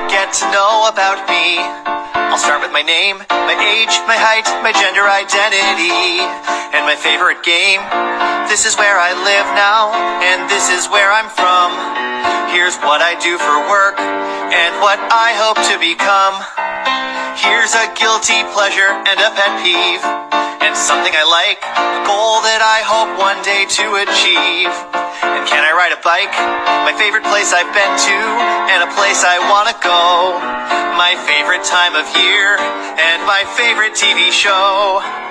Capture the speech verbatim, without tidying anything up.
get to know about me. I'll start with my name, my age, my height, my gender identity, and my favorite game. This is where I live now, and this is where I'm from. Here's what I do for work, and what I hope to become. Here's a guilty pleasure and a pet peeve, and something I like, a goal that I hope one day to achieve. And can I ride a bike? My favorite place I've been to, and a place I wanna go. My favorite time of year, and my favorite T V show.